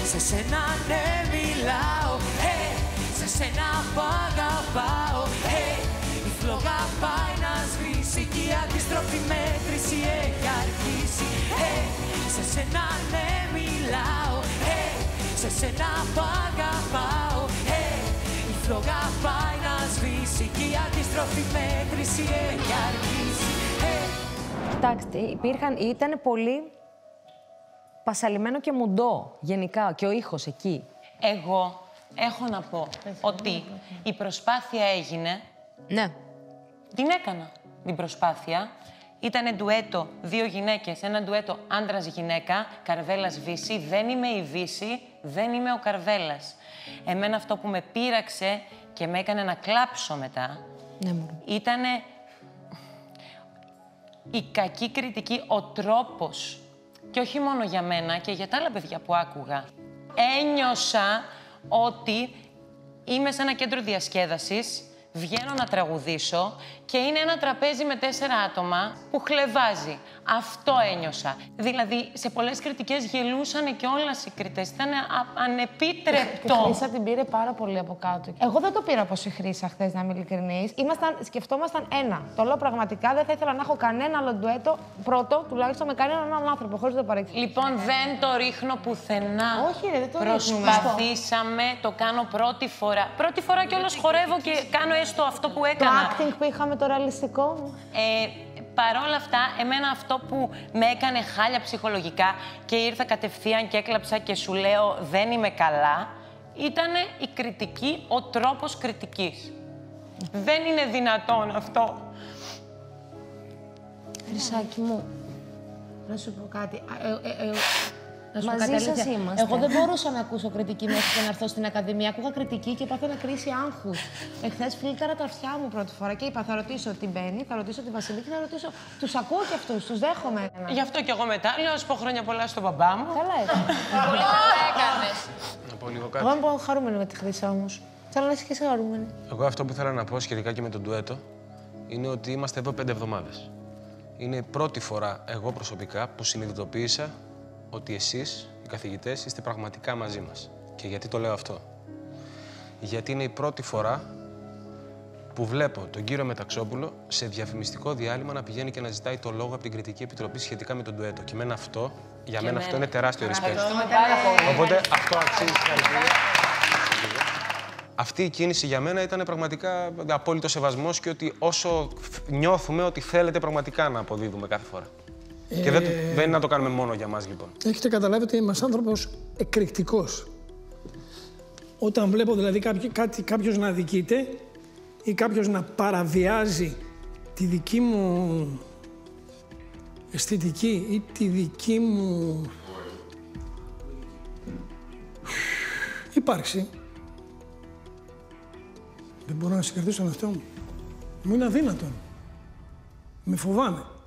Σε σένα ναι μιλάω, σε σένα που αγαπάω. Η φλόγα πάει να σβήσει και η αντιστροφή μέτρηση έχει αρχίσει. Σε σένα ναι μιλάω, σε σένα που αγαπάω. Η φλόγα πάει να σβήσει και η αντιστροφή μέτρηση έχει αρχίσει. Κοιτάξτε, ήταν πολύ πασαλιμένο και μουντό γενικά και ο ήχος εκεί. Εγώ έχω να πω ότι η προσπάθεια έγινε. Ναι. Την έκανα την προσπάθεια. Ήτανε ντουέτο δύο γυναίκες, ένα ντουέτο άντρας-γυναίκα, Καρβέλας-Βύση. Δεν είμαι η Βύση, δεν είμαι ο Καρβέλας. Εμένα αυτό που με πείραξε και με έκανε να κλάψω μετά, ήτανε η κακή κριτική, ο τρόπος. Και όχι μόνο για μένα, και για τα άλλα παιδιά που άκουγα. Ένιωσα ότι είμαι σε ένα κέντρο διασκέδασης, βγαίνω να τραγουδήσω και είναι ένα τραπέζι με 4 άτομα που χλεβάζει. Αυτό ένιωσα. Δηλαδή, σε πολλές κριτικές γελούσαν και όλες οι κριτές. Ήταν ανεπίτρεπτο. Η Χρύσα την πήρε πάρα πολύ από κάτω. Εγώ δεν το πήρα όπως η Χρύσα χθες, να είμαι ειλικρινής. Σκεφτόμασταν ένα. Το λέω πραγματικά, δεν θα ήθελα να έχω κανένα άλλο ντουέτο, πρώτο τουλάχιστον με κανέναν άλλον άνθρωπο, χωρίς να το παρεξηγήσω. Λοιπόν, δεν το ρίχνω πουθενά. Όχι, ρε, δεν το προσπαθήσαμε, το κάνω πρώτη φορά. Πρώτη φορά κιόλας χορεύω και κάνω έστω αυτό που έκανα. Το acting που είχαμε, το ρεαλιστικό. Παρ' όλα αυτά, εμένα αυτό που με έκανε χάλια ψυχολογικά και ήρθα κατευθείαν και έκλαψα και σου λέω δεν είμαι καλά, ήταν η κριτική, ο τρόπος κριτικής. Δεν είναι δυνατόν αυτό. Χρυσάκι μου, να σου πω κάτι. Μαζί σας είμαστε. Εγώ δεν μπορούσα να ακούσω κριτική μέχρι και να έρθω στην Ακαδημία. Ακούγα κριτική και πάθαινα κρίση άγχους. Εχθές φίλταρα τα αυτιά μου πρώτη φορά και είπα: θα ρωτήσω την Μπέννη, θα ρωτήσω τη Βασιλική, θα ρωτήσω. Τους ακούω και αυτούς, τους δέχομαι. Γι' αυτό κι εγώ μετά λέω: ας πω χρόνια πολλά στον μπαμπά μου. Καλά έκανε. Πολύ καλά έκανες. Να πω λίγο κάτι. Εγώ είμαι χαρούμενη με τη Χρύσα όμως. Θέλω να είσαι και εσύ χαρούμενη. Εγώ αυτό που ήθελα να πω σχετικά και με τον ντουέτο είναι ότι είμαστε εδώ 5 εβδομάδες. Είναι η πρώτη φορά εγώ προσωπικά που συνειδητοποίησα ότι εσείς, οι καθηγητές, είστε πραγματικά μαζί μας. Και γιατί το λέω αυτό? Γιατί είναι η πρώτη φορά που βλέπω τον κύριο Μεταξόπουλο σε διαφημιστικό διάλειμμα να πηγαίνει και να ζητάει το λόγο από την Κριτική Επιτροπή σχετικά με τον ντουέτο. Και για μένα αυτό είναι τεράστιο respect. Οπότε αυτό αξίζει συγχαρητήρια. Αυτή η κίνηση για μένα ήταν πραγματικά απόλυτο σεβασμός και ότι όσο νιώθουμε ότι θέλετε πραγματικά να αποδίδουμε κάθε φορά. Και δεν είναι να το κάνουμε μόνο για μας, λοιπόν. Έχετε καταλάβει ότι είμαι ένας άνθρωπος εκρηκτικός. Όταν βλέπω δηλαδή κάποιος να αδικείται ή κάποιος να παραβιάζει τη δική μου αισθητική ή τη δική μου ύπαρξη, δεν μπορώ να συγκρατήσω τον εαυτό μου. Μου είναι αδύνατον. Με φοβάμαι.